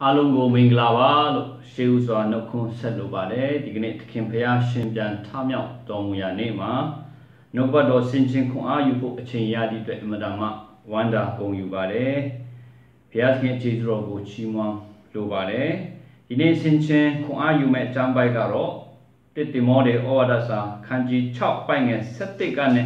အားလုံးကိုမင်္ဂလာပါလို့ရှေးဥစွာနှုတ်ခွန်းဆက်လိုပါတယ်ဒီကနေ့သခင်ဖရာရှင်ပြန်ထမြောက်တော်မူရာနေ့မှာနှုတ်ဘတ်တော်ဆင်ခြင်ခွန်အားယူဖို့အချိန်ရသည့်အတွက်အမတန်မှဝမ်းသာဂုဏ်ယူပါတယ်ဖရာသခင်ကျေးဇူးတော်ကိုချီးမွမ်းလိုပါတယ်ဒီနေ့ဆင်ခြင်ခွန်အားယူမဲ့အကြောင်းပိုက်ကတော့တစ်တိမောသေဩဝါဒစာခန်းကြီး6ပိုက်ငယ်7ကနေ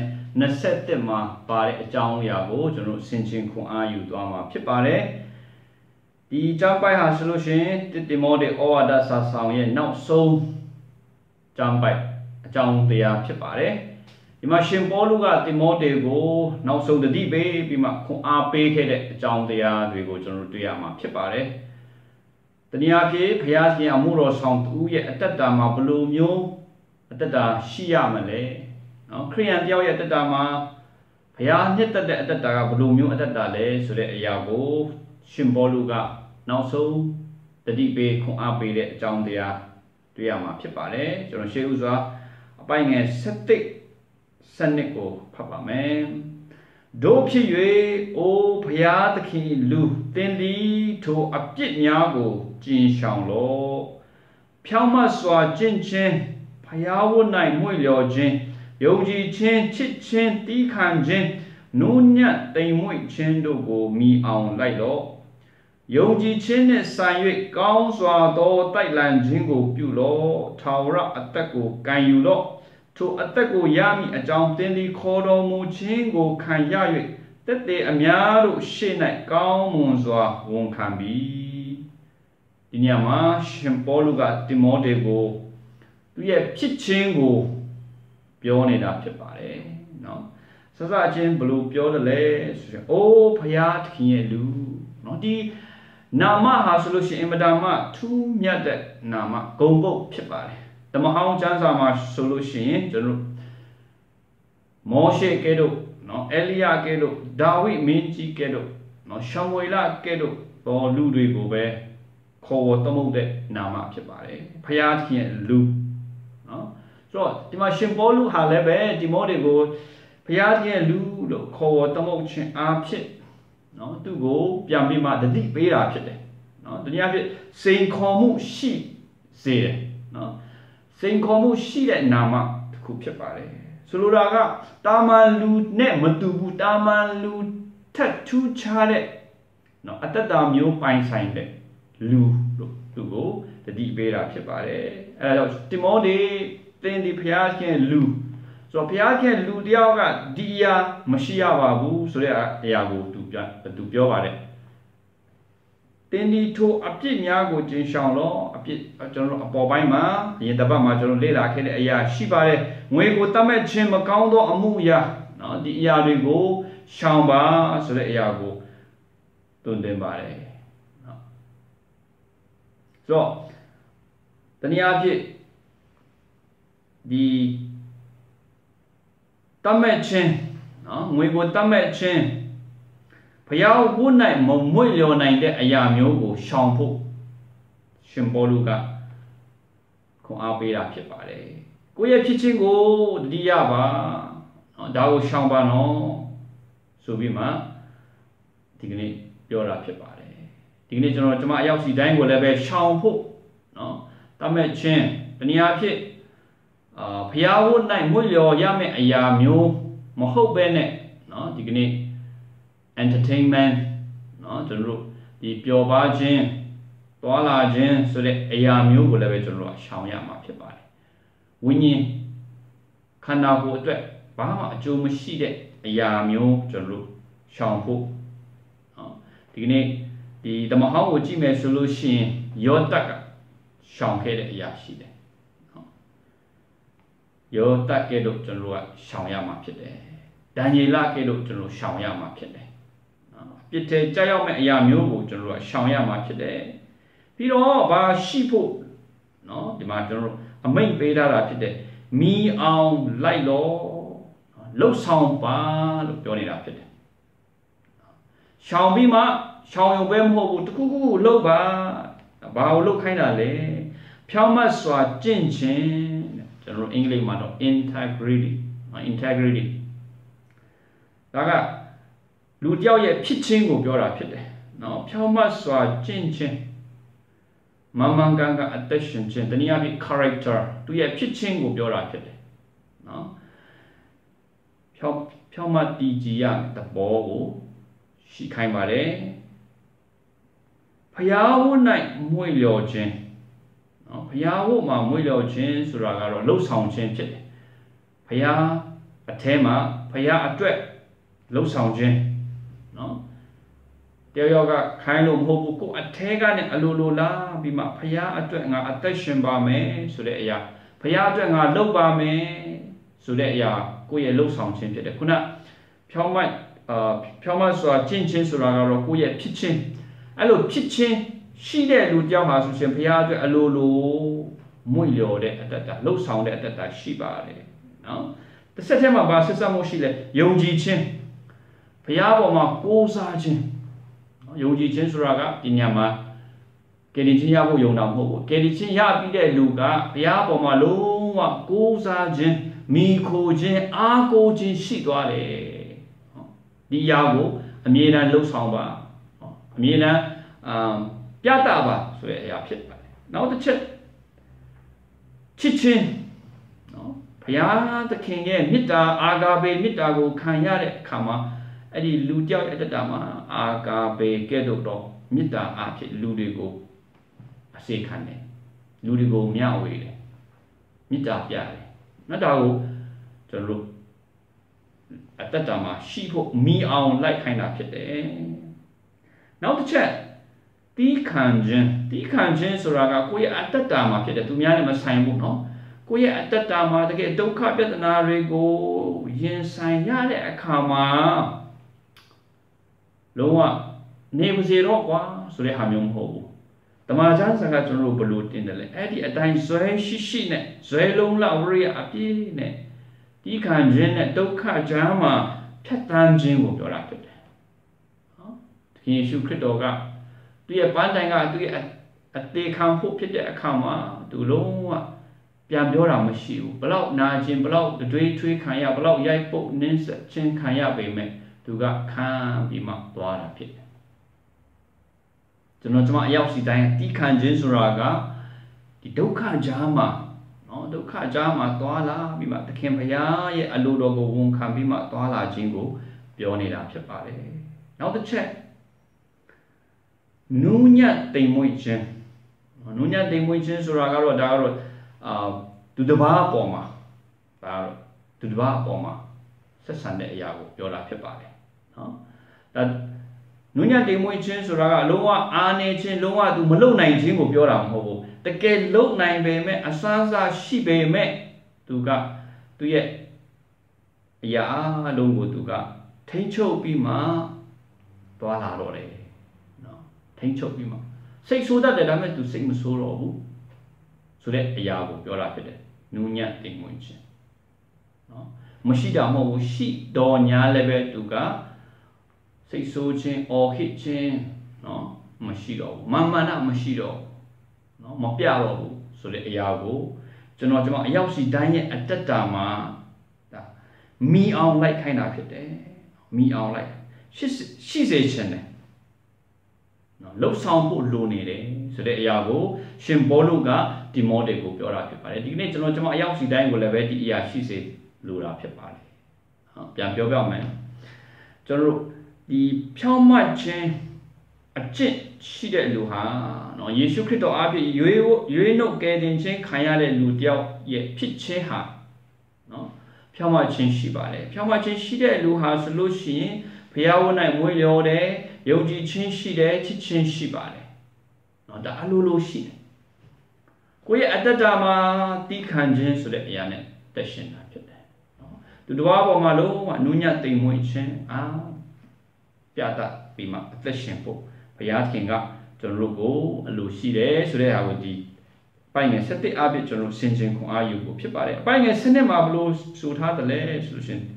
21မှာပါတဲ့အကြောင်းအရာကိုကျွန်တော်ဆင်ခြင်ခွန်အားယူသွားမှာဖြစ်ပါတယ်ဒီကြောင်းပိုက်ဟာဆိုလို့ရှိရင်တစ်တိမောသေဩဝါဒစာဆောင်ရဲ့နောက်ဆုံးကြောင်းပိုက်အကြောင်းတရားဖြစ်ပါတယ်ဒီမှာရှင်ပေါလုကတိမောသေကိုနောက်ဆုံးတတိပေးပြီးမှခွန်အားပေးခဲ့တဲ့အကြောင်းတရားတွေကိုကျွန်တော်တွေ့ရမှာဖြစ်ပါတယ်တနည်းအားဖြင့်ဘုရားရှင်အမှုတော်ဆောင်သူရဲ့အတ္တတာမှာဘယ်လိုမျိုးအတ္တတာရှိရမလဲနော်ခရိယန်တယောက်ရဲ့အတ္တတာမှာဘုရားနှစ်သက်တဲ့အတ္တတာကဘယ်လိုမျိုးအတ္တတာလဲဆိုတဲ့အရာကိုရှင်ပေါလုကနောက်ဆုံးတတိပေးခွန်အားပေးတဲ့အကြောင်းတရားတွေ့ရမှာဖြစ်ပါတယ်ကျွန်တော်ရှေးဥစွာအပိုင်ငယ်7စနစ်ကိုဖတ်ပါမယ်တို့ဖြစ်၍အိုဘုရားသခင်လူသင်သည်ထိုအပြစ်များကိုကျင်ရှောင်လော့ဖြောင့်မတ်စွာကျင့်ခြင်းဘုရားဝတ်၌မွေ့လျော်ခြင်းယုံကြည်ခြင်းချစ်ခြင်းတီးခံခြင်းနူးညံ့တိမ်မွေ့ခြင်းတို့ကိုမိအောင်လိုက်လော့ယုံကြည်ခြင်းနှင့်ဆိုင်၍ကောင်းစွာသောတိုက်လံခြင်းကိုပြုလော့ထာဝရအသက်ကိုကံယူလော့ထိုအသက်ကိုရမည်အကြောင်းသင်သည်ခေါ်တော်မူခြင်းကိုခံရ၍တက်တဲ့အများတို့ရှေ့၌ကောင်းမွန်စွာဝန်ခံပြီဒီညမှာရှင်ပေါလုကတိမောသေကိုသူရဲ့ဖြစ်ခြင်းကိုပြောနေတာဖြစ်ပါတယ်နော်စစချင်းဘလို့ပြောတယ်လဲဆိုရင်အိုးဘုရားသခင်ရဲ့လူနော်ဒီနာမဟာဆိုလို့ရှိရင်အင်မတန်မှထူးမြတ်တဲ့နာမဂုဏ်ပုတ်ဖြစ်ပါတယ်ဓမ္မဟောင်းကျမ်းစာမှာဆိုလို့ရှိရင်ကျွန်တော်မောရှေကဲ့သို့နော်အေလိယကဲ့သို့ဒါဝိမင်းကြီးကဲ့သို့နော်ရှမွေလကဲ့သို့တော်လူတွေကိုပဲခေါ်ဝေါ်သမုတ်တဲ့နာမဖြစ်ပါတယ်ဖျားသခင်ရဲ့လူနော်ဆိုတော့ဒီမှာရှင်ပေါလုဟာလည်းပဲဒီမောဒေကိုဖျားသခင်ရဲ့လူလို့ခေါ်ဝေါ်သမုတ်ခြင်းအားဖြင့်နော်သူ့ကိုပြန်ပြီးမှတတိပေးတာဖြစ်တယ်နော်တနည်းအားဖြင့်စိန်ခေါ်မှုရှိစေတယ်နော်စိန်ခေါ်မှုရှိတဲ့နာမတစ်ခုဖြစ်ပါတယ်ဆိုလိုတာကတာမန်လူနဲ့မတူဘူးတာမန်လူထက်ထူးခြားတဲ့နော်အတ္တတာမျိုးပိုင်ဆိုင်တဲ့လူလို့သူ့ကိုတတိပေးတာဖြစ်ပါတယ်အဲဒါကြောင့်တိမောသေသင်ဒီဘုရားရှင်လူဆိုတော့ဘုရားရှင်လူတယောက်ကဒီအရာမရှိရပါဘူးဆိုတဲ့အရာကိုသူပြောပါတယ်တင်းဒီထိုအပြစ်များကိုကျင်ရှောင်လို့အပြစ်ကျွန်တော်အပေါ်ပိုင်းမှာရင်တပတ်မှာကျွန်တော်လေ့လာခဲ့တဲ့အရာရှိပါတယ်ငွေကိုတတ်မဲ့ခြင်းမကောင်းသောအမှုအရာနော်ဒီအရာတွေကိုရှောင်ပါဆိုတဲ့အရာကိုတွင်တင်ပါတယ်နော်ဆိုတော့တနည်းအားဖြင့်ဒီတတ်မဲ့ခြင်းနော်ငွေကိုတတ်မဲ့ခြင်းဘုရားဝတ်၌မမွေ့လျော်နိုင်တဲ့အရာမျိုးကိုရှောင်ဖို့ရှင်ပေါလုကခွန်အားပေးတာဖြစ်ပါတယ်ကိုယ့်ရဲ့ဖြစ်ခြင်းကိုတတိယပါနော်ဒါကိုရှောင်ပါနော်ဆိုပြီးမှဒီကနေ့ပြောတာဖြစ်ပါတယ်ဒီကနေ့ကျွန်မအရောက်စီတိုင်းကိုလည်းပဲရှောင်ဖို့နော်တတ်မဲ့ခြင်းတနည်းအားဖြင့်ဘုရားဝတ်၌မွေ့လျော်ရမယ့်အရာမျိုးမဟုတ်ဘဲနဲ့နော်ဒီကနေ့entertainment နော်ကျွန်တော်တို့ဒီပျော်ပါခြင်းသွားလာခြင်းဆိုတဲ့အရာမျိုးကိုလည်းပဲကျွန်တော်တို့ရှောင်ရမှာဖြစ်ပါတယ်ဝိညာဉ်ခန္ဓာကိုယ်အတွက်ဘာမှအကျိုးမရှိတဲ့အရာမျိုးကျွန်တော်တို့ရှောင်ဖို့နော်ဒီကနေ့ဒီဓမ္မဟောင်းကိုကြည့်မယ်ဆိုလို့ရှိရင်ယောသက်ကရှောင်ခဲ့တဲ့အရာရှိတယ်နော်ယောသက်ကဲ့သို့ကျွန်တော်တို့ကရှောင်ရမှာဖြစ်တယ်ဒံယေလကဲ့သို့ကျွန်တော်ရှောင်ရမှာဖြစ်တယ်ပြစ်တဲ့ကြောက်ရောက်မဲ့အရာမျိုးကိုကျွန်တော်တို့ရှောင်ရမှာဖြစ်တယ်ပြီးတော့ဘာရှိဖို့เนาะဒီမှာကျွန်တော်တို့အမိန့်ပေးထားတာဖြစ်တယ်မိအောင်လိုက်လို့လှုပ်ဆောင်ပါလို့ပြောနေတာဖြစ်တယ်ရှောင်ပြီးမှရှောင်ရုံပဲမဟုတ်ဘူးတခုခုလှုပ်ပါဘာကိုလှုပ်ခိုင်းတာလဲဖြောင့်မတ်စွာကျင့်ခြင်းကျွန်တော်တို့အင်္ဂလိပ်မှာတော့ integrity ဒါကလူတယောက်ရဲ့ဖြစ်ခြင်းကိုပြောတာဖြစ်တယ်နော်ဖြောင့်မတ်စွာကျင့်ခြင်း Mamanganga attention chin, the Niabi character, to ye pitching will be all right. No? Pyoma Dijia, the ball, she came by there. Payawo night, Muyo chin. Payawo, my Muyo chin, Suragaro, low sound chin. Paya, a tema, Paya a dread, low sound chin. No? There you got kind of hobo, a tegan, a lulula, be my Paya, a dread, a attention by me, so that ya. Paya dread, a low by me, so that ya, go ye low sound chin. Kuna, Pyoma saw chin chin, Suragaro, go ye pitching. Allo pitching, she there do Yamaha to Pia, a lulu, muyo at that low sound at that shiba. No? The September bus is a moshile, Yoji chin. Piaboma goes a chin. Yoji chin suraga, in Yama. Getting Yabo Yonamo, getting Yabi de Luga, Piaboma loa, goes a chin, Miko chin, Argo chin, shitwale. The Yabo, a mere low sound. Mina Piataba, so a pit. Now the chichin. No, Pia the king, Mita, Agabe, Mitago, Kanyare, Kama, Eddie Ludia at the Dama, Agabe, Gedo, Mita, Archit, Ludigo, a say cane, Ludigo, Miawe, Mita Piare, Natago, to look at the Dama, she put me on like kind of pit. Now the chat. Decanjin, Suraga, Quia at the Dama, the Tumianima sign, no? Quia at the Dama, the get do carpet and Arigo, Yen sign Yale a Kama. Loa, neighbors zero, so they have young ho. The Majans are got to robalut in the Eddie at time, so she net, so long lavery a pine. Decanjin at Doka Jama, Tatanjin will be rapid. He should critoga. Do you bandanga do at the camp put a kama, do low Piabora Mashu, below Najim, below the Dray tree Kaya, below Yaipo, Nins, Chin Kaya Bame, to got can be marked water pit. To not my Yausi Diane, Decan Jinsuraga, the Doka Jama, no Doka Jama, Dwala, be marked the Campaya, yet a load of won't can be marked Dwala Jingo, beyond it up your body. Now the check. Nunya de Moichin. Nunya de Moichin Suragaro Daro to the bar bomber. To the bar bomber. Says Sunday Yago, Yola Pepare. That Nunya de Moichin Suraga, Loa, Arne, Loa, to Malone Jingo Pioram Hobo. The gate low nine bay me, Asaza, she bay me, to ga, to yet. Ya, Longo to ga. Tencho Bima, Toala Lore. Think chop you. Say so that I meant to sing solo. So that a yago, your rapid. Nunya thing winch. Mashida mo she donya level to ga. Say so chain or hit chain. No, Mashido. Mamma Mashido. No, Mapiaro. So that a yago. Janotama Yausi dine at the dama. Me on like kind of it. Me on like. She's a chain. Low sound put loony, so that Yago, Shimboluga, the model go pure pepper. Dignity no Jama Yausi dine will have it, she said, Lura pepper. Pian man. General, the Pyoma chain, a chin, she did Luha, no, you should crito up, you no getting chain, Kayale Ludia, yet pitch ha. No, Pyoma chain she bade. Pyoma chain she did Luha solution, Piawana Muyo. Yoji chin she there, chin she bade. Not the alulu she. Quay at the dama, decanjin so that yanet, the shin. To the wabo malo, and Nunya de Moichin, Piata, be my the shimpo. Payat king up, John Rogo, a Lucy there, so there I would be. Buying a set the abbot of Sinjin Kong are you go pipare. Buying a cinema blows, so hard the lay solution.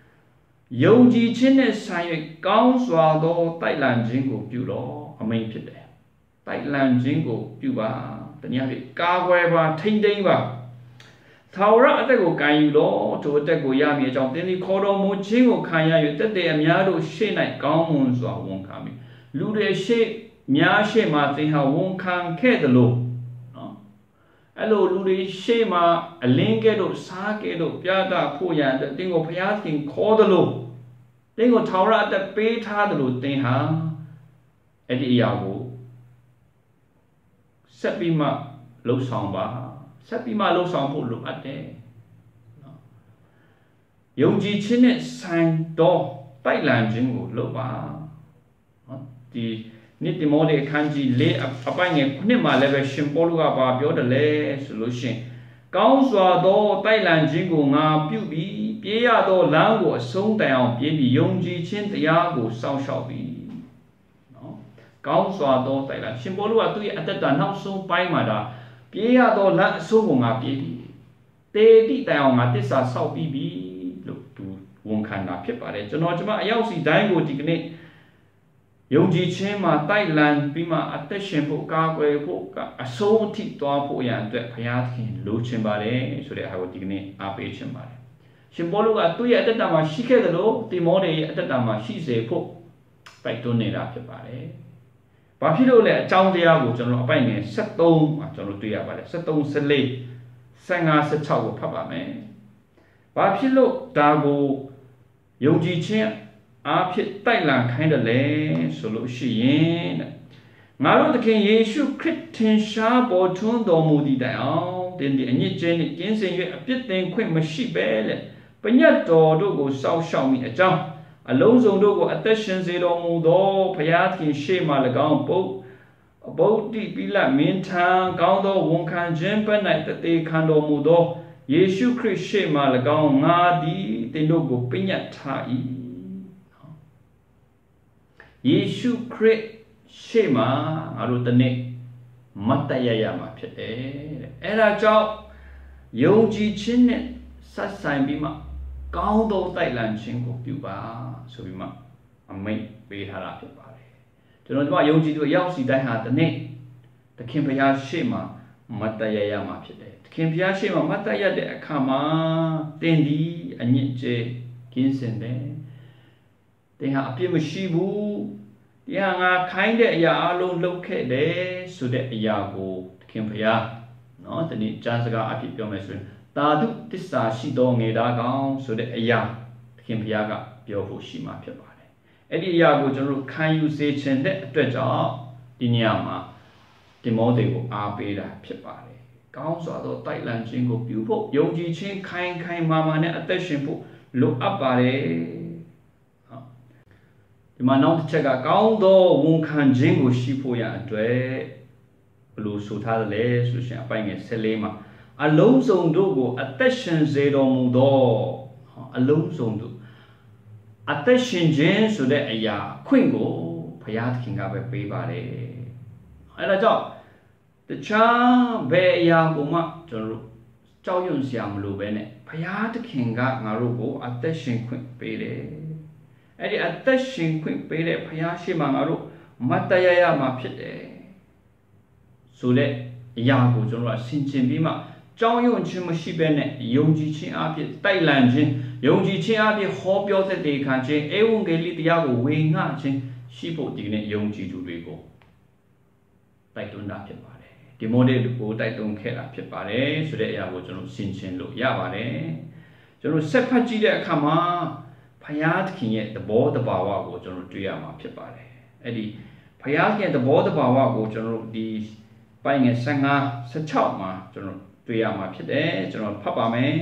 Yoji chin is sign gowns swallow, Thailand jingle, Pulo, a main pit. Thailand jingle, Puba, the Yavi, Gaweba, Tindeva. Taura, the go Gayulo, to the Goyami, John Denny Kodo Mochingo Kaya, that day a miado she night gowns won't come. Lude she, Miashe Martin, how won't come Kedalo. Hello, Ludi Shema, a lingedo, sakedo, piata, puya, the dingo piatin, cordalo. Dingo Taura the beta the Lutinha, Eddie Yago. Sepima low samba, Sepima low sample look at there. Yongji Chinet sang do, Thailand jingle, loba. The Nitimode kanji lay a bang Kunima level Shimpoluga bar the lay solution. Gaunswa do Thailand jingle nga pubi, Pia do lango, song down, baby Yongji Chin the Yago, South shall be. Gaunswa do Thailand Shimpolua to at the now so by mother, Pia do la so nga baby. They did down at this are South BB. Look to one kind of pip at it. Jonojama, Yelsi Dango dignate. Yongji Chema, Thailand, Bima, at the Shimpo, Gagway, Poka, a soul tip to our poyan, the Payatkin, Luchimbare, so they have a dignity, a patient body. Shimbolu at 2 at the Dama, she had the low, the more at the Dama, she say, Po, by donate up the body. Papilo let Chow the Ago, General Bang, settle, General Tuya, settle, Sele, sang us a chow, Papa man. Papilo, Dago, Yongji Chen. 阿撇带兰看的嘞，说路是因的。俺们的看耶稣基督天下保存到目的的哦，但是你真的精神越别等快没失败了，不要找到个少米一张，啊，老总到个得现在到目到，不要听谁嘛来讲保地比啦面汤，讲到我看真本来的得看到目到，耶稣基督谁嘛来讲俺的等到个不要差异。 Yesu Christ Shema Arutane Matayama Pete Era Job Yoji Chin Satsang Bima Gaudo Thailand Chingo Puba Subima a mate be Hara Pare. To know what Yoji do Yausi Daiha the name the Kimpaya Shema Matayama Pete. Kimpaya Shema Mataya de Akama Dendi Anije Kinsende. They have a Pimushibu. Yang kind of ya alone locate so that Yago Kimpaya. No, the need Jansaga Apipomeson. Tadu, this are she dong a dagon so that ya Kimpiaga, Piofu Shima Pipare. Eddie Yago General, can you say chen that treasure? Dinyama, the model are beta Pipare. Gaunsado Thailand jingle pupil, Yogi Chin, kind mamma, and attention, look up at it. ဒီမှာနောက်တစ်ချက်ကကောင်းသောဝန်ခံခြင်းကိုရှိဖို့ရအတွက်ဘယ်လိုဆိုထားသလဲဆိုရှင်အပိုင်ငယ်14မှာအလုံးစုံတို့ကိုအသက်ရှင်စေတော်မူသောအလုံးစုံတို့အသက်ရှင်ခြင်းဆိုတဲ့အရာအခွင့်ကိုဘုရားသခင်ကပဲပေးပါတယ်အဲဒါကြောင့်တခြားဘယ်အရာကိုမှကျွန်တော်တို့ကြောက်ရွံ့စရာမလိုပဲနဲ့ဘုရားသခင်ကငါတို့ကိုအသက်ရှင်ခွင့်ပေးတယ်အဲ့ဒီအသက်ရှင်ခွင့်ပေးတဲ့ဘုရားရှိမှငါတို့မတ်တရားရမှာဖြစ်တယ်ဆိုတဲ့အရာကိုကျွန်တော်ကဆင်ခြင်ပြီးမှကြောင်းရွံ့ခြင်းမရှိဘဲနဲ့ယုံကြည်ခြင်းအဖြစ်တိုက်လန့်ခြင်းယုံကြည်ခြင်းအဖြစ်ဟောပြောတဲ့တေခံခြင်းဧဝံဂေလိတရားကိုဝေငှခြင်းရှိဖို့ဒီနေ့ယုံကြည်သူတွေကိုတိုက်တွန်းတာဖြစ်ပါတယ်ဒီမိုဒယ်ကိုတိုက်တွန်းခဲ့တာဖြစ်ပါတယ်ဆိုတဲ့အရာကိုကျွန်တော်ဆင်ခြင်လို့ရပါတယ်ကျွန်တော်ဆက်ဖတ်ကြည့်တဲ့အခါမှာဖယားသခင်ရဲ့သဘောတဘာဝကိုကျွန်တော်တွေ့ရမှာဖြစ်ပါတယ်အဲ့ဒီဖယားသခင်သဘောတဘာဝကိုကျွန်တော်ဒီပိုင်းငယ်15 16မှာကျွန်တော်တွေ့ရမှာဖြစ်တယ်ကျွန်တော်ဖတ်ပါမယ်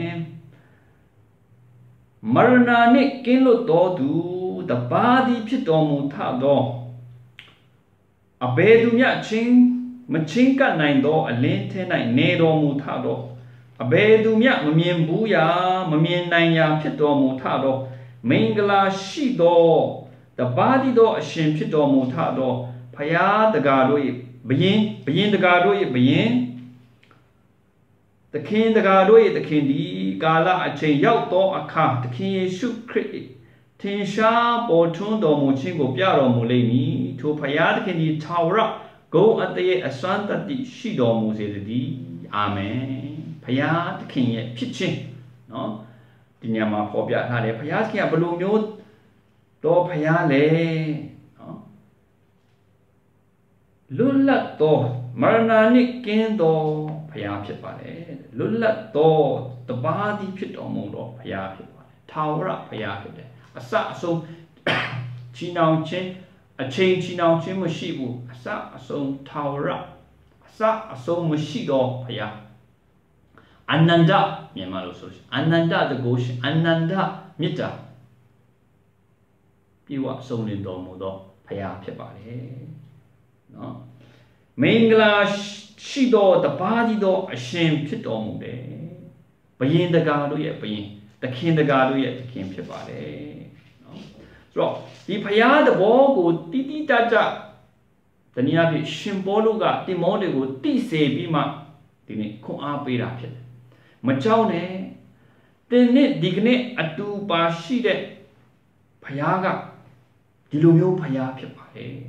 မရဏနှင့်ကင်းလွတ်တော်သူတပါးသည်ဖြစ်တော်မူထသောအဘယ်သူမျှချင်းမချင်းကပ်နိုင်သောအလင်းထဲ၌နေတော်မူထသောအဘယ်သူမျှမမြင်ဘူးရာမမြင်နိုင်ရာဖြစ်တော်မူထသောမင်္ဂလာရှိသောတပါးသည်သောအရှင်ဖြစ်တော်မူထသောဖယားတကာတို့၏ဘယင်တကာတို့၏ဘယင်သခင်တကာတို့၏သခင်ဒီကာလအချိန်ရောက်သောအခါသခင်ယေရှုခရစ်၏ထင်ရှားပေါ်ထွန်းတော်မူခြင်းကိုပြတော်မူလိမ့်မည်ထိုဖယားသခင်သည်ထာဝရဂုဏ်အသရေအစွမ်းတတ္တိရှိတော်မူစေတည်းအာမင်ဖယားသခင်ရဲ့ဖြစ်ခြင်းနော်ဒီညမှာပေါ်ပြထားတယ်ဖယားသခင်ကဘယ်လိုမျိုးတော့ဖယားလဲနော်လွတ်လပ်သော Marana Kendo, Payapare, Lula do, the body pit or modo, Payapare, Tower up Payapare, a sa so Chinao chin, a chain Chinao chin Mushibu, a sa so tower up, a sa so Mushido Paya. Ananda, Yamalo Social, Ananda the Goshen, Ananda Mita. You are so in Domodo, Payapare. No. Mangla Shido, the body do, a shame pit omode. Bayin the gardo yet, bayin, the king the gardo yet, the king pipare. So, the Paya the ball go titi taja. The Niabi Shimboluga, the Modego, Tise Bima, the Koa Pira pit. Machaune, the net digne atu bashide Payaga, Dilumio Paya pipare.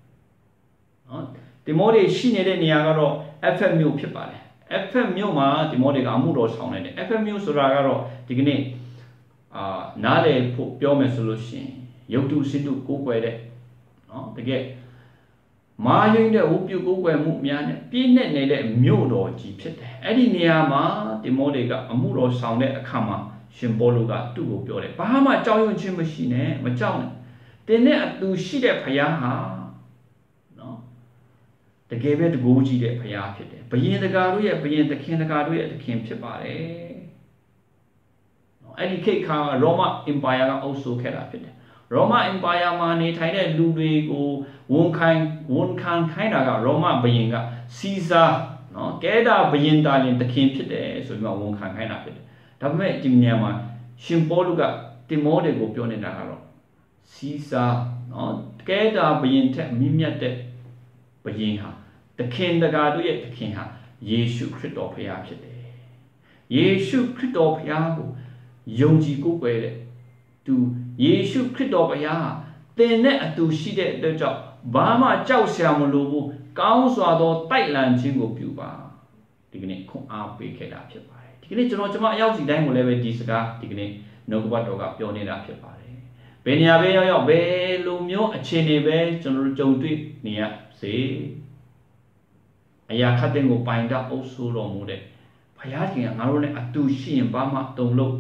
The more she needed Niagaro, FMU pipare. FMU ma, the more the Amuro sounded. FMU Suragaro, digne, Nale Piome solution. You do sit to go where the get. Mayu the Upu go where Mumian, Pinet needed Mudo Jeepit. Eddie Niama, the Modega, Amuro sounded a comma, Shimboluga, to go pure. Bahama Chow Chim machine, Machown. They net do she de Payaha. No. The gave it Goji de Payakit. Bayin the Garuya, Bayin the Kindergarten, the Kim Chipare. Eddie Cake Roma Empire also carapit. Roma Empire money, Tide Ludigo, one kind of Roma Bayinga, Caesar, no, Geda Bayinda in the Kim Pit, so you are one kind of it. Dame Dimniama, Shimboluga, Timodego Pionagaro, Caesar, no, Geda Bayinta, Mimiate Bayinha, the king the Gaduet, the king, Yeshu Critopia. Yeshu Critopia, Yoji Gugwe. To Yeshu Critopaya, then net to she did the job. Bama Chow Shamulu, Counsado, Thailand Jingo Puba. Dignity come up, we get up your body. Dignity to not my house, then will ever disga, dignity, no what dog up your need up your body. Beniabe, Be, Lumio, a chinny bay, General Jodi, near, say. Aya cutting will bind up also long mood. Payating and Arone at two she and Bama don't look.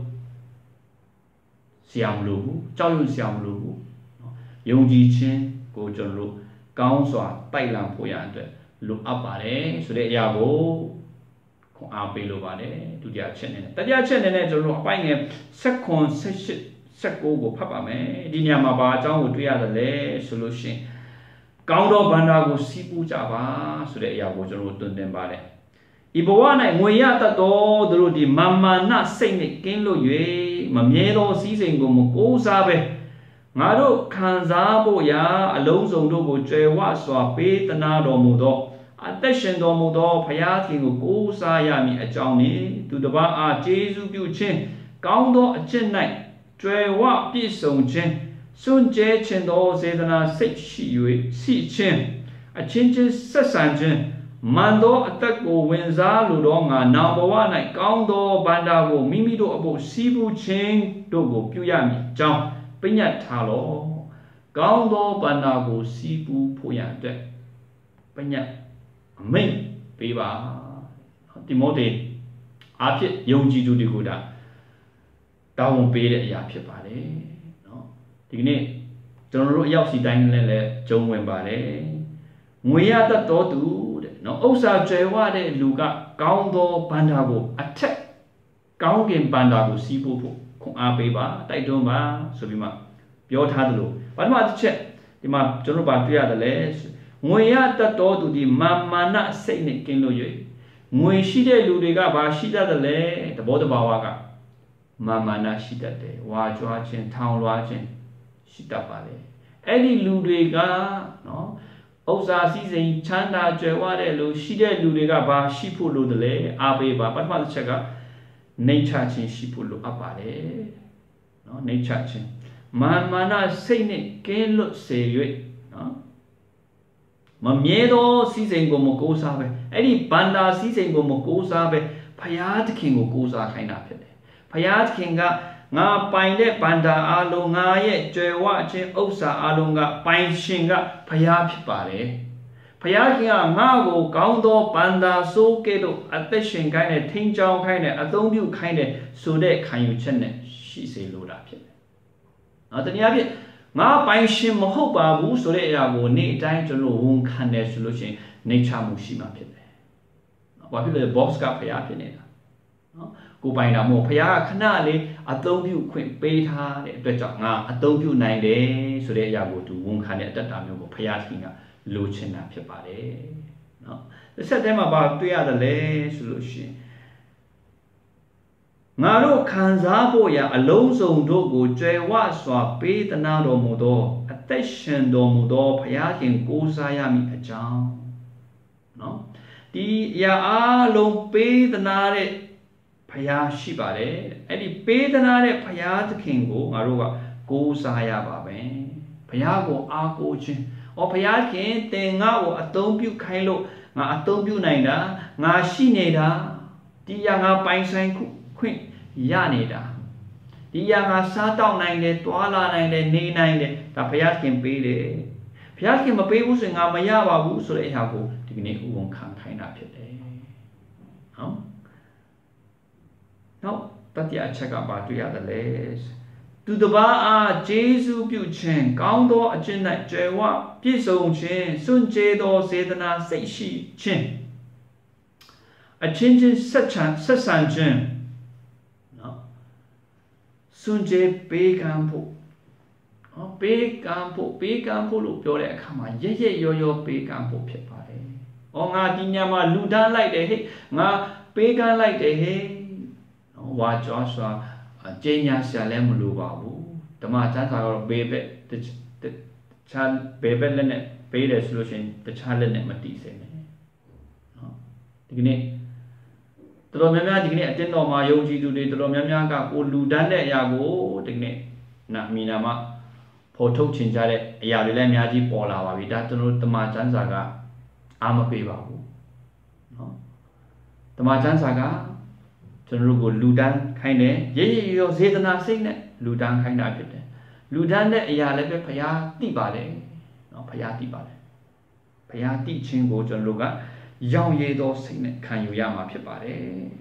Siam Lu, Chow Siam Lu, Yongji Chin, go John Lu, Counswa, Thailand Poyante, look up at it, so that Yago, Abelo Bade, to their chen. Tadia Chen and Edge, buying a second Seko Papa me, Dinyama Bajan would be at the solution. Gaudo Bandago Sipu Java, so that Yago John them Bade. Ibowana, Moyata do, the Mamma not saying it, Kinlo Yue, Mamiedo season go Mokosabe. Nado Kanzabo ya, Alonso Dogo Jewa, so a pay the Nado Mudo. Attention Domodo, Payati Gosa Yami a Johnny, to the Ba Jesu Buchin, Gaudo a chin night, Jewa Pison Chin, soon J Chendo Zedana 6 she chin, a changes Sassanjin. Mando atako wenza ludonga number 1 night Gaundo Bandago Mimido abo Sibu Ching Dogo Puyami Jam Pinyat Talo Gaundo Bandago Sibu Poyante Pinyat Main Piba Timote Apit Yonji to the Guda Down Pay Yapia Pale no Digne General Yapsi Dangle John Wembale Muyata Totu no Osa Jewa de Luga, Gaundo Bandago, attack Gaugin Bandago, Sibu, Kong Abeba, Taidoma, Subima, Biotadlo. But what check the map Jonoba Pia the less. Muyata to the Mamma not saying it can loye. Muishide Ludiga Bashida the lay, the border Bawaga. Mamma Nashida de, watch watching, town watching, Shita Bale. Any Ludiga, no? Osa season Chanda Jawade Lu, Shide Ludiga Ba, Shipulu the lay, Abeba, but mother checker, nature chin Shipulu Apale, no, nature chin. Mamma saying it can look say you, no? Mamiedo season go Mokosabe, any banda season go Mokosabe, Payat King Gosa kind of it. Payat Kinga. Nga paine banda alo nga ye jewa che osa alo nga pain shinga paya pipare ဖယားခင်ကငါ့ကိုကောင်းသောပန္တာဆိုးကဲ့သို့အသက်ရှင်ခိုင်းတဲ့ထိန်ချောင်းခိုင်းတဲ့အသုံးပြုခိုင်းတဲ့ဆိုတဲ့ခံယူချက်နဲ့ရှိစေလိုတာဖြစ်တယ်။နော်တနည်းအားဖြင့်ငါပိုင်ရှင်မဟုတ်ပါဘူးဆိုတဲ့အရာကိုနေ့တိုင်းကျွန်တော်ဝန်ခံတယ်ဆိုလို့ရှိရင်နေချမှုရှိမှဖြစ်တယ်။ဘာဖြစ်လဲ box ကဖယားဖြစ်နေတာ။နော်ကိုပိုင်တာမဟုတ်ဖယားကခဏလေးအသုံးပြုခွင့်ပေးထားတဲ့အတွက်ကြောင့်ငါအသုံးပြုနိုင်တယ်ဆိုတဲ့အရာကိုသူဝန်ခံတဲ့အတ္တမျိုးကိုဖယားခင်ကလိုချင်တာဖြစ်ပါတယ်။နော်တစ်ဆက်တည်းမှာဘာတွေ့ရတယ်လဲဆိုလို့ရှိရင်ငါတို့ခံစားဖို့ရာအလုံးစုံတို့ကိုကြွယ်ဝစွာပေးသနာတော်မူသောအသက်ရှင်တော်မူသောဘုရားခင်ကိုးစားရမည်အကြောင်းနော်ဒီအရာအလုံးပေးသနာတဲ့ဘုရားရှိပါတယ်အဲ့ဒီပေးသနာတဲ့ဘုရားသခင်ကိုငါတို့ကကိုးစားရပါပဲဘုရားကိုအားကိုးခြင်းဘုရားခင်တင်ငါ့ကိုအသုံးပြုခိုင်းလို့ငါအသုံးပြုနိုင်တာငါရှိနေတာဒီအရာငါပိုင်ဆိုင်ခွင့်ရနေတာဒီအရာငါစားတောက်နိုင်တယ်တွာလာနိုင်တယ်နေနိုင်တယ်ဒါဘုရားခင်ပေးတယ်ဘုရားခင်မပေးဘူးဆိုရင်ငါမရပါဘူးဆိုတဲ့အရာကိုဒီကနေ့ဥဝန်ခံခိုင်းတာဖြစ်တယ်ဟုတ်နောက်တတိယအချက်ကဘာတွေ့ရတယ်လဲသူတစ်ပါးအားဂျေဇုပြုခြင်းကောင်းသောအကျင့်၌ကြွယ်ဝပြည့်စုံခြင်းစွန့်ကြဲသောစေတနာစိတ်ရှိခြင်းအချင်းချင်းဆက်ဆံခြင်းနော်စွန့်ကြဲပေးကမ်းဖို့နော်ပေးကမ်းဖို့လို့ပြောတဲ့အခါမှာရရောပေးကမ်းဖို့ဖြစ်ပါတယ်။ငါဒီညမှာလူဒန်းလိုက်တယ်ဟဲ့ငါပေးကမ်းလိုက်တယ်ဟဲ့ဝါကြောစွာကျင်းညာဆရာလည်းမလိုပါဘူးဓမ္မကျမ်းစာကတော့ဘေးဘက်တခြားဘေးဘက်လက်နဲ့ပေးတယ်ဆိုလို့ရှိရင်တခြားလက်နဲ့မတည်စေနဲ့နော်ဒီကနေ့တော်တော်များများဒီကနေ့အတင်းတော်မှာယုံကြည်သူတွေတော်တော်များများကကိုလူဒန်းတဲ့အရာကိုဒီကနေ့မိနာမှာဖော်ထုတ်ချင်ကြတဲ့အရာတွေလည်းအများကြီးပေါ်လာပါပြီဒါကျွန်တော်ဓမ္မကျမ်းစာကအားမပေးပါဘူးနော်ဓမ္မကျမ်းစာကကျွန်တော်တို့ကိုလူဒန်းခိုင်းတယ်ရောစေတနာစိတ်နဲ့လူဒန်းခိုင်းတာဖြစ်တယ်လူဒန်းတဲ့အရာလည်းပဲဘုရားသိပါတယ်နော်ဘုရားသိပါတယ်ဘုရားသိခြင်းကိုကျွန်တော်တို့ကရောင်ရည်သောစိတ်နဲ့ခံယူရမှာဖြစ်ပါတယ်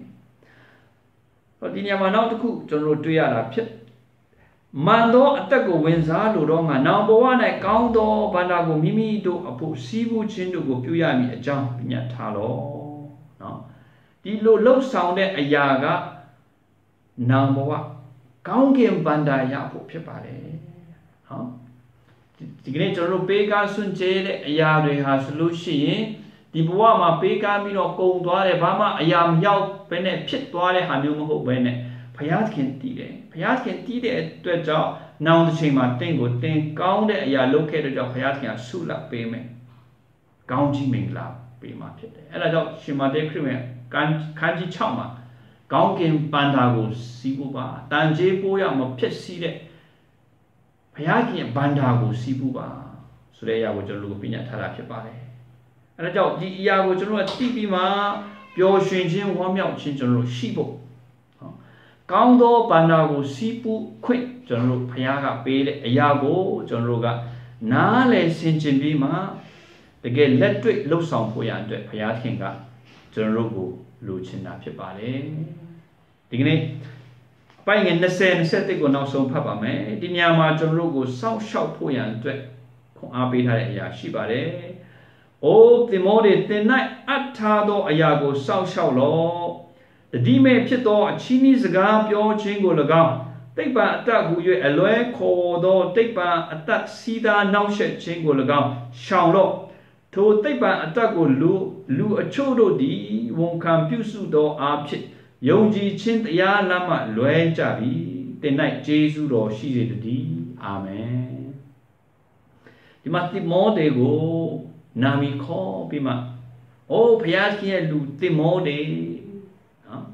ဒီညမှာနောက်တစ်ခုကျွန်တော်တို့တွေ့ရတာဖြစ်မှန်သောအသက်ကိုဝင်စားလိုတော့ငါနောင်ဘဝ၌ကောင်းသောဗန္တာကိုမိမိတို့အဖို့စီးပူးခြင်းတို့ကိုပြုရမည်အကြောင်းပြညတ်ထားလောနော်ဒီလိုလှုပ်ဆောင်တဲ့အရာကနောင်ဘဝကောင်းကင်ဗန္တာရဖို့ဖြစ်ပါတယ်နော်ဒီကနေ့ကျွန်တော်တို့ပေးကားစွန့်ကြဲတဲ့အရာတွေဟာဆိုလို့ရှိရင်ဒီဘဝမှာပေးကားပြီးတော့ကုံသွားတယ်ဘာမှအရာမရောက်ဘဲနဲ့ဖြစ်သွားတဲ့ဟာမျိုးမဟုတ်ဘဲနဲ့ဘုရားသခင်တည်တယ်ဘုရားသခင်တည်တဲ့အတွက်ကြောင့်နောင်တစ်ချိန်မှာတင့်ကိုတင်ကောင်းတဲ့အရာလုပ်ခဲ့တဲ့ကြောင့်ဘုရားသခင်ကဆုလပ်ပေးမယ်ကောင်းကြီးမင်္ဂလာပေးမှာဖြစ်တယ်အဲ့ဒါကြောင့်ရှင်မာသေခရစ်ဝင်ခန်းကြီး6မှာကောင်းကင်ပန္တာကိုစီးဖို့ပါတန်ကြေးပိုးရမဖြစ်စီးတဲ့ဘုရားခင်ဘန္တာကိုစီးဖို့ပါဆိုတဲ့အရာကိုကျွန်တော်တို့ပြညတ်ထားတာဖြစ်ပါတယ်အဲ့ဒါကြောင့်ဒီအရာကိုကျွန်တော်တို့သိပြီးမှပျော်ရွှင်ခြင်းဝမ်းမြောက်ခြင်းကျွန်တော်တို့ရှိဖို့ကောင်းသောဘန္တာကိုစီးပူးခွင့်ကျွန်တော်တို့ဘုရားကပေးတဲ့အရာကိုကျွန်တော်တို့ကနားလည်ဆင်ခြင်ပြီးမှတကယ်လက်တွေ့လှုပ်ဆောင်ဖို့ရအတွက်ဘုရားခင်ကကျွန်တော်တို့ကိုလိုချင်တာဖြစ်ပါတယ်ဒီကနေ့အပိုင်းငယ်20-21ကိုနောက်ဆုံးဖတ်ပါမယ်ဒီညမှာကျွန်တော်တို့ကိုစောင့်ရှောက်ဖို့ရအတွက်ခွန်အားပေးထားတဲ့အရာရှိပါတယ်အိုသင်မောတွေသင်၌အပ်ထားသောအရာကိုစောင့်ရှောက်လော့တတိမဲ့ဖြစ်သောအချီးနှီးစကားပြောခြင်းကို၎င်းတိပ္ပံအတ္တဟူ၍အလွဲခေါ်သောတိပ္ပံအတ္တစီးသားနောက်ဆက်ခြင်းကို၎င်းရှောင်လော့ထိုတိပ္ပံအတ္တကိုလူအချို့တို့သည်ဝန်ခံပြုစုသောအားဖြင့်ယုံကြည်ခြင်းတရားလမ်းမှလွဲကြပြီတင်၌ကျေးဇူးတော်ရှိစေတည်းအာမင်ဒီမှာတိမောသေကိုနာမည်ခေါ်ပြီးမှအိုးဘုရားရှင်ရဲ့လူတိမောသေနော်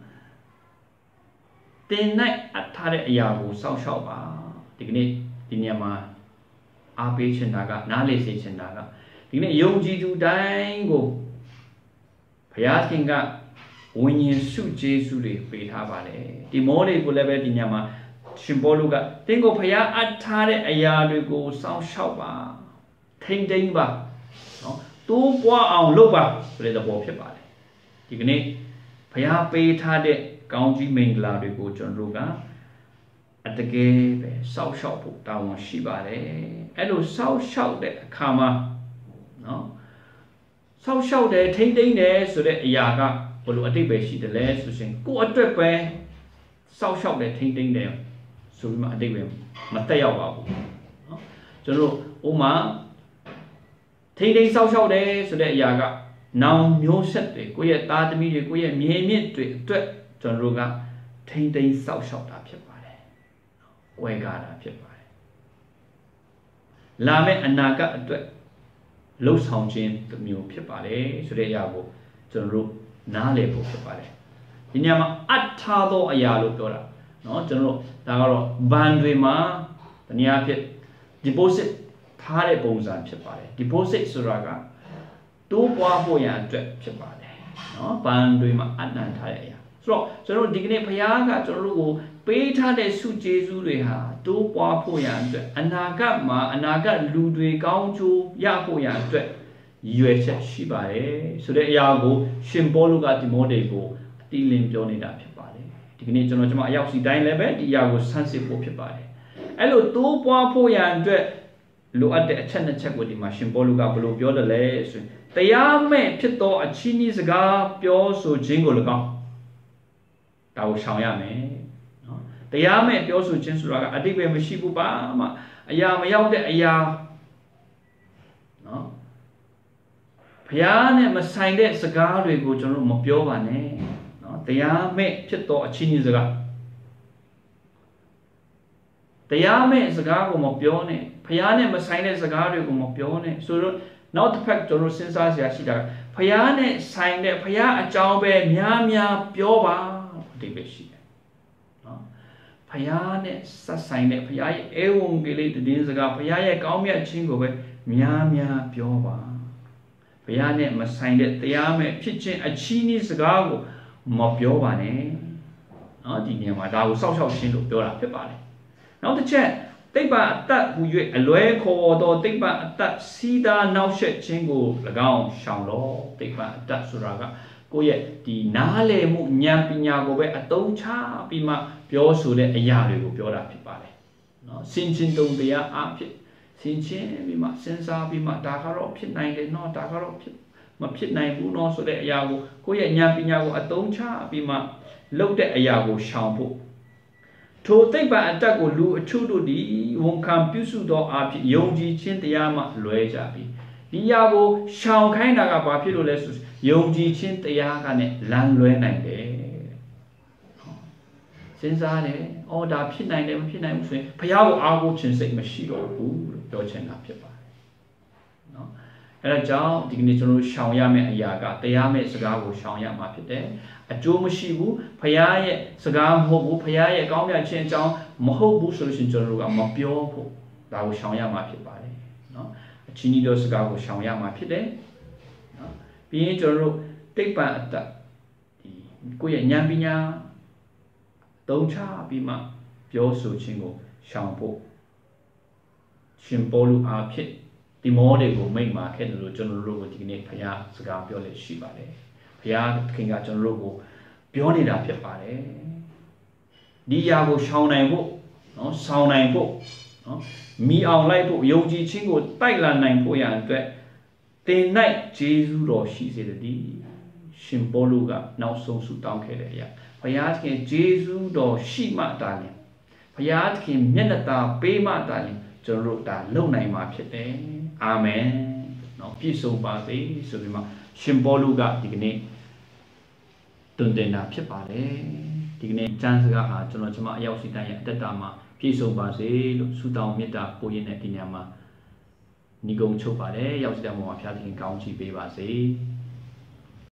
တင်၌အထားတဲ့အရာကိုစောင့်ရှောက်ပါဒီကနေ့ဒီညမှာအားပေးချင်တာကနားလေစေချင်တာကဒီနေ့ယုံကြည်သူတိုင်းကိုဘုရားရှင်ကဝိညာဉ်စုကျေးဇူးတွေပေးထားပါတယ်ဒီမောတွေကိုလည်းပဲဒီညမှာရှင်ပေါလုကတင်းကိုဘုရားအပ်ထားတဲ့အရာတွေကိုစောင့်ရှောက်ပါထိမ့်သိမ်းပါနော်တိုးပွားအောင်လုပ်ပါဆိုတဲ့သဘောဖြစ်ပါတယ်ဒီကနေ့ဘုရားပေးထားတဲ့ကောင်းကြီးမင်္ဂလာတွေကိုကျွန်တော်တို့ကအတကယ်ပဲစောက်ရှောက်ဖို့တာဝန်ရှိပါတယ်အဲ့လိုစောက်ရှောက်တဲ့အခါမှာနော်စောက်ရှောက်တယ်ထိမ့်သိမ့်တယ်ဆိုတဲ့အရာကဘယ်လိုအတိတ်ပဲရှိတယ်လဲဆိုရင်ကိုယ့်အတွက်ပဲစောက်ရှောက်တယ်ထိမ့်သိမ့်တယ်ဆိုပြီးမှအတိတ်ပဲမတက်ရောက်ပါဘူးနော်ကျွန်တော်တို့ဥမာထိမ့်သိမ့်စောက်ရှောက်တယ်ဆိုတဲ့အရာကနောင်မျိုးဆက်တွေကိုယ့်ရဲ့သားသမီးတွေကိုယ့်ရဲ့မြေမြင့်တွေအတွက်ကျွန်တော်တို့ကထိမ့်သိမ့်စောက်ရှောက်တာဖြစ်ပါတယ်ဝယ်ကားတာဖြစ်ပါတယ်လာမယ့်အနာဂတ်အတွက်လှုပ်ဆောင်ခြင်းတစ်မျိုးဖြစ်ပါတယ်ဆိုတဲ့အရာကိုကျွန်တော်တို့နားလည်ဖို့ဖြစ်ပါတယ်ဒီညမှာအထာသောအရာလို့ပြောတာเนาะကျွန်တော်တို့ဒါကတော့ဘဏ်တွေမှာတနည်းအားဖြင့် deposit ထားတဲ့ပုံစံဖြစ်ပါတယ် deposit ဆိုတာကတိုးပွားဖို့ရန်အတွက်ဖြစ်ပါတယ်เนาะဘဏ်တွေမှာအနှံထားတဲ့အရာဆိုတော့ကျွန်တော်တို့ဒီကနေ့ဘုရားကကျွန်တော်တို့ကိုပေးထားတဲ့ဆုကျေးဇူးတွေဟာတိုးပွားဖို့ရန်အတွက်အနာဂတ်မှာအနာဂတ်လူတွေကောင်းကျိုးရဖို့ရန်အတွက်ရွယ်ချက်ရှိပါတယ်ဆိုတဲ့အရာကိုရှင်ပေါလုကတိမောသေကိုအတိလင်းပြောနေတာဖြစ်ပါတယ်ဒီကနေ့ကျွန်တော်အရောက်စီတိုင်းလည်းပဲဒီအရာကိုဆန်းစစ်ဖို့ဖြစ်ပါတယ်အဲ့လိုတိုးပွားဖို့ရန်အတွက်လိုအပ်တဲ့အချက်နှစ်ချက်ကိုဒီမှာရှင်ပေါလုကဘယ်လိုပြောတယ်လဲဆိုရင်တရားမဲ့ဖြစ်သောအချီးနှီးစကားပြောဆိုခြင်းကို၎င်းဒါကိုရှောင်ရမယ်နော်တရားမဲ့ပြောဆိုခြင်းဆိုတာကအတိတ်ပဲမရှိဘူးပါမှအရာမရောက်တဲ့အရာနော်ဘုရားနဲ့မဆိုင်တဲ့စကားတွေကိုကျွန်တော်မပြောပါနဲ့နော်တရားမဲ့ဖြစ်သောအချီးနှီးစကားတရားမဲ့စကားကိုမပြောနဲ့ဘုရားနဲ့မဆိုင်တဲ့စကားတွေကိုမပြောနဲ့ဆိုတော့နောက်တစ်ဖက်ကျွန်တော်စဉ်းစားစရာရှိတာကဘုရားနဲ့ဆိုင်တဲ့ဘုရားအကြောင်းပဲများများပြောပါအတိတ်ပဲရှိတယ်နော်ဘုရားနဲ့ဆက်ဆိုင်တဲ့ဘုရားရဲ့ဧဝံဂေလိသတင်းစကားဘုရားရဲ့ကောင်းမြတ်ခြင်းကိုပဲများများပြောပါဘုရားနဲ့မဆိုင်တဲ့တရားမဲ့ဖြစ်ခြင်းအချီးနှီးစကားကိုမပြောပါနဲ့နော်ဒီနေရာမှာဒါကိုစောက်ရှောက်ခြင်းလို့ပြောတာဖြစ်ပါတယ်နောက်တစ်ချက်တိပ္ပအတ္တဟူ၍အလွဲခေါ်သောတိပ္ပအတ္တစီးတာနောက်ဆက်ခြင်းကို၎င်းရှောင်တော့တိပ္ပအတ္တဆိုတာကကိုယ့်ရဲ့ဒီနားလည်မှုဉာဏ်ပညာကိုပဲအသုံးချပြီးမှပြောဆိုတဲ့အရာတွေကိုပြောတာဖြစ်ပါတယ်နော်စင်ချင်းတုံတရားအဖြစ်စင်ချင်းပြီးမှစဉ်းစားပြီးမှဒါကတော့ဖြစ်နိုင်တယ်နော်ဒါကတော့မဖြစ်နိုင်ဘူးနော်ဆိုတဲ့အရာကိုကိုယ့်ရဲ့ဉာဏ်ပညာကိုအသုံးချပြီးမှလုပ်တဲ့အရာကိုရှောင်ဖို့ထိုသိပ္ပံအတ္တကိုလူအချို့တို့သည်ဝန်ခံပြုစုသောအဖြစ်ယုံကြည်ခြင်းတရားမှလွဲကြပြီဒီအရာကိုရှောင်ခိုင်းတာကဘာဖြစ်လို့လဲဆိုယုံကြည်ခြင်းတရားကနဲ့လမ်းလွဲနိုင်တယ်စဉ်းစားတယ်အော်ဒါဖြစ်နိုင်တယ်မဖြစ်နိုင်ဘူးဆိုရင်ဘုရားကိုအားကိုးခြင်းစိတ်မရှိတော့ဘူးလို့ပြောချင်တာဖြစ်ပါတယ်နော်အဲဒါကြောင့်ဒီကနေ့ကျွန်တော်တို့ရှောင်ရမယ့်အရာကတရားမဲ့စကားကိုရှောင်ရမှာဖြစ်တယ်အကျိုးမရှိဘူးဘုရားရဲ့စကားမဟုတ်ဘူးဘုရားရဲ့ကောင်းမြတ်ခြင်းအကြောင်းမဟုတ်ဘူးဆိုလို့ရှိရင်ကျွန်တော်တို့ကမပြောဖို့ဒါကိုရှောင်ရမှာဖြစ်ပါတယ်နော်အချင်းကြီးတို့စကားကိုရှောင်ရမှာဖြစ်တယ်နော်ပြီးရင်ကျွန်တော်တို့တိပ္ပံအတ္တဒီကိုယ့်ရဲ့ဉာဏ်ပညာသုံးချပြီးမှပြောဆိုခြင်းကိုရှောင်ဖို့ရှင်ပေါလုအားဖြင့်ဒီမောတွေကိုမိန့်မာခဲ့တယ်လို့ကျွန်တော်တို့ကိုဒီနေ့ဘုရားစကားပြောလေရှိပါတယ်ဘုရားခင်ကကျွန်တော်တို့ကိုပြောနေတာဖြစ်ပါတယ်ဒီຢာကိုရှောင်နိုင်ဖို့နော်ဆောင်နိုင်ဖို့နော်မိအောင်လိုက်ဖို့ယုံကြည်ခြင်းကိုတိုက်လာနိုင်ဖို့ရန်အတွက်တင်၌ဂျေဇုတော်ရှိစေတည်းရှင်ပေါလုကနောက်ဆုံးဆုတောင်းခဲ့တဲ့အရာဘုရားခင်ဂျေဇုတော်ရှိမှတာလျှင်ဘုရားခင်မျက်နှာသာပေးမှတာလျှင်ကျွန်တော်တို့ဒါလုံနိုင်မှာဖြစ်တယ်အာမင်နော်ပြည့်စုံပါစေဆိုပြီးမှရှင်ပေါလုကဒီကနေ့တွင်တင်တာဖြစ်ပါတယ်ဒီကနေ့ကျမ်းစကားဟာကျွန်တော်အရောက်စီတိုင်းရဲ့အတ္တမှာပြည့်စုံပါစေလို့ဆုတောင်းမေတ္တာပို့ရင်းတဲ့ဒီညမှာညီကုန်းချုပ်ပါတယ်ရောက်စီတိုင်းမှာဘုရားသခင်ကောင်းချီးပေးပါစေ